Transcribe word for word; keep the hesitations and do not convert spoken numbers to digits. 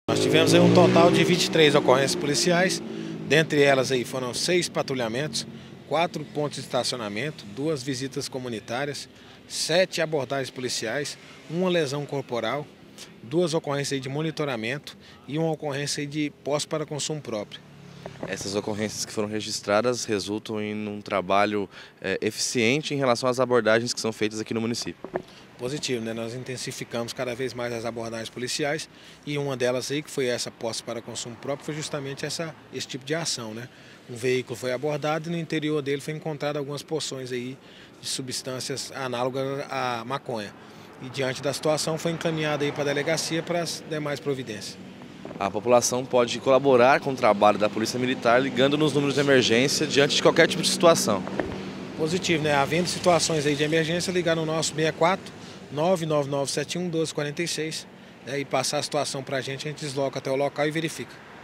Nós tivemos aí um total de vinte e três ocorrências policiais, dentre elas aí foram seis patrulhamentos, quatro pontos de estacionamento, duas visitas comunitárias, sete abordagens policiais, uma lesão corporal, duas ocorrências aí de monitoramento e uma ocorrência aí de posse para consumo próprio. Essas ocorrências que foram registradas resultam em um trabalho é, eficiente em relação às abordagens que são feitas aqui no município. Positivo, né? Nós intensificamos cada vez mais as abordagens policiais e uma delas aí, que foi essa posse para consumo próprio, foi justamente essa, esse tipo de ação, né? Um veículo foi abordado e no interior dele foi encontrado algumas porções aí de substâncias análogas à maconha. E diante da situação foi encaminhado aí para a delegacia para as demais providências. A população pode colaborar com o trabalho da Polícia Militar ligando nos números de emergência diante de qualquer tipo de situação. Positivo, né? Havendo situações aí de emergência, ligar no nosso seis quatro nove nove nove sete um um dois quatro seis, né? E passar a situação para a gente, a gente desloca até o local e verifica.